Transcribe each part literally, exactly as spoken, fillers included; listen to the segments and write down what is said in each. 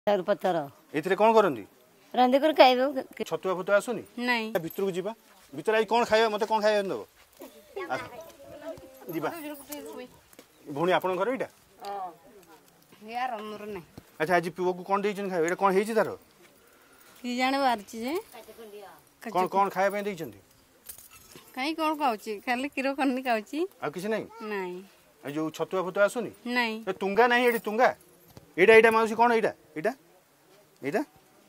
चारू पत्थर एथिरे कोन करंदी रांधे कर खाइबो छतुआ फतुआ आसुनी नहीं भितर को जीवा भितर आई कोन खाइबा मते कोन खाइबा दबो जीवा भूणी आपन घर एटा हां यार हमर नहीं अच्छा आज पुओ को कोन देइछन खाइबा एटा कोन हेछि तारो की जाने बारछि जे कोन कोन खाइबा पे देइछन कहीं कोन खाउची खाली किरो कन्नी खाउची आ किछ नहीं नहीं आ जो छतुआ फतुआ आसुनी नहीं ए तुंगा नहीं एडी तुंगा एटा एटा माउसी कोन एटा एटा एटा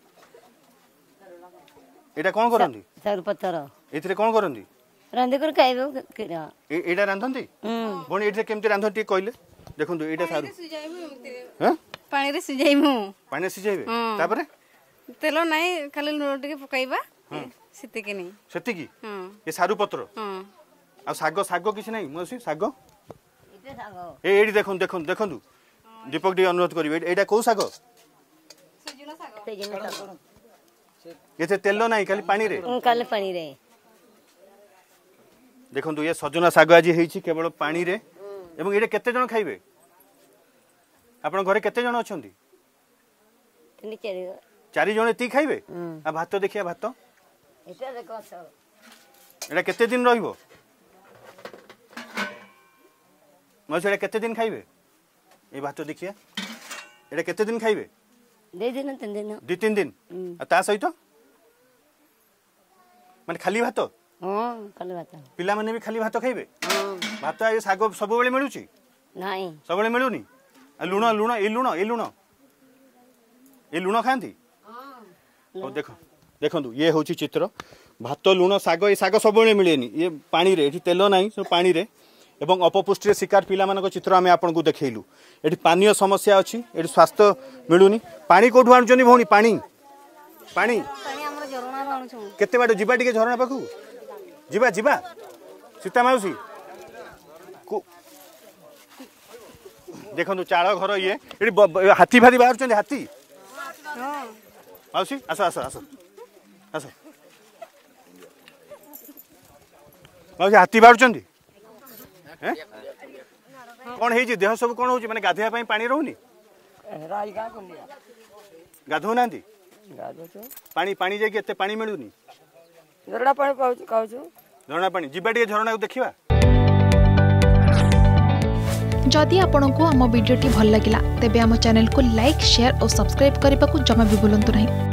एटा कोन करंदी चारू पत्थर एथिरे कोन करंदी रांधे कर खाइबो एटा रांधंती बोनी एथिरे केमते रांधंती कहले देखंतु एटा सारू हैं पानी रे सिजाइमु पानी सिजाइबे तापरे तेलो नहीं खाली लूण टिके पकाइबा सेते के नहीं सेती की हां ये सारू पत्र हां आ सागो सागो किछ नहीं मौसी सागो इते सागो ए एडी देखन देखन देखंतु दीपक डी अनुरोध करिवे एटा को सागो सजना सागो तेजना सागो एते तेलो नहीं खाली पानी रे काले पानी रे देखंतु ये सजना सागो आज हेछि केवल पानी रे एवं एटा केते जण खाइबे आपन घरे केते जण अछंती तिनी चारि चारि जण एती खाइबे आ भात देखिया भात एटा देखो सब एटा केते दिन रहिबो मौसी एटा केते दिन खाइबे ए भात देखिया एटा केते दिन खाइबे दे दिन तीन दिन दु तीन दिन आ ता सहित माने खाली भात हां खाली भात पिला माने भी खाली भात खाइबे हां भात ए सागो सब बेले मिलुची नहीं सब बेले मिलुनी आ लुण लुण ए लुण ए लुण ए लुण खांती हां देखो देखंतु ये होची चित्र भात लुण साग ए साग सब बेले मिलेनी ये पानी रे एठी तेल नाही सब पानी रे एवं अपपुष्टि शिकार पिला मानक चित्र आमे आपन को देखैलु एठी पानीय समस्या अछि एठी स्वास्थ्य मिलुनी पानी कोठु आनुचनी भौनी पानी पानी पानी हमर झरना बाणुछु केते बाटो जिबा टिके झरना पाखु जिबा जिबा सीता माउसी को देखंतु चाळ घर ये एठी हाथी भारी बाहर चंदी हाथी हां माउसी आसो आसो आसो आसो माउसी हाथी बाहर चंदी हैं कोन हेजी देह सब कोन होची माने गाधेया पई पानी रहउनी राज का कुंडिया गाधो नांदी गाधो तो पानी पानी जे केते पानी मिलुनी झरना पानी पाउछु खाउछु झरना पानी जिबा टिके झरना को देखिबा जदि आपंक आम भिडी भल लगा तेब आम चैनल को लाइक शेयर और सब्सक्राइब करने को जमा भी भूलु नहीं।